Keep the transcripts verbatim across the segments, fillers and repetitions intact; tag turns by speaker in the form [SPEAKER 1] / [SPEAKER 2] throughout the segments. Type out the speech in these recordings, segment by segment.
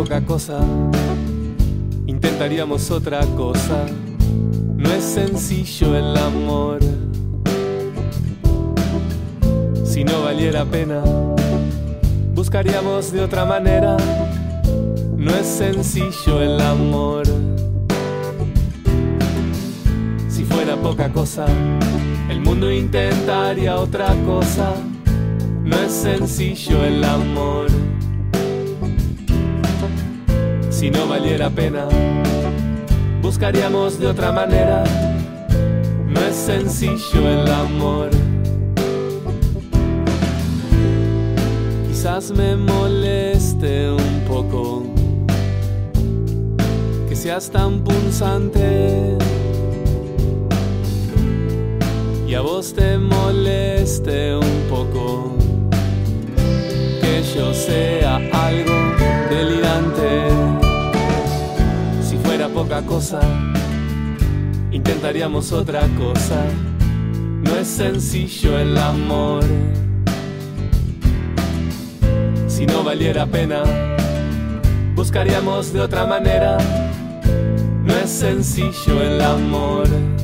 [SPEAKER 1] poca cosa, intentaríamos otra cosa. No es sencillo el amor. Si no valiera pena, buscaríamos de otra manera. No es sencillo el amor. Si fuera poca cosa, el mundo intentaría otra cosa. No es sencillo el amor. Si no valiera pena, buscaríamos de otra manera. No es sencillo el amor. Quizás me moleste un poco que seas tan punzante, y a vos te moleste un poco que yo sea algo delirante. Si fuera poca cosa, intentaríamos otra cosa. No es sencillo el amor. Si no valiera pena, buscaríamos de otra manera. No es sencillo el amor.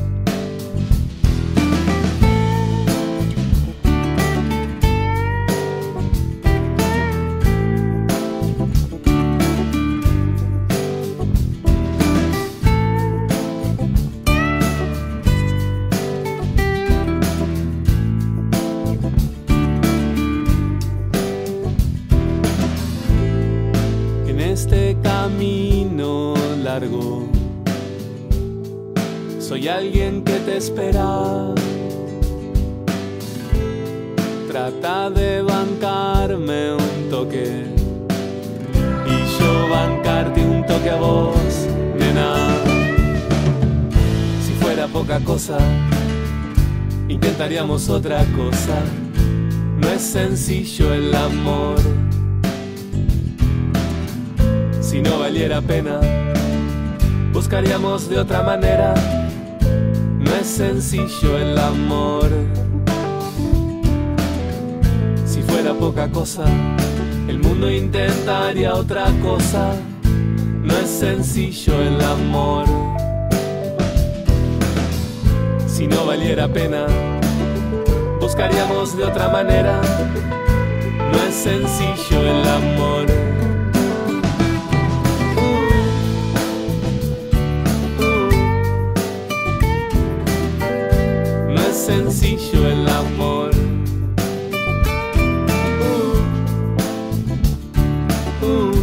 [SPEAKER 1] En este camino largo soy alguien que te espera. Trata de bancarme un toque y yo bancarte un toque a vos, nena. Si fuera poca cosa, intentaríamos otra cosa. No es sencillo el amor. Si no valiera pena, buscaríamos de otra manera. No es sencillo el amor. Si fuera poca cosa, el mundo intentaría otra cosa. No es sencillo el amor. Si no valiera pena, buscaríamos de otra manera. No es sencillo el amor. Sencillo el amor. Uh, uh.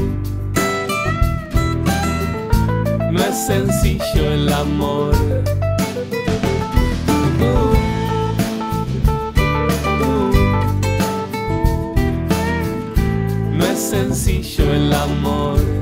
[SPEAKER 1] No es sencillo el amor. Uh, uh. No es sencillo el amor.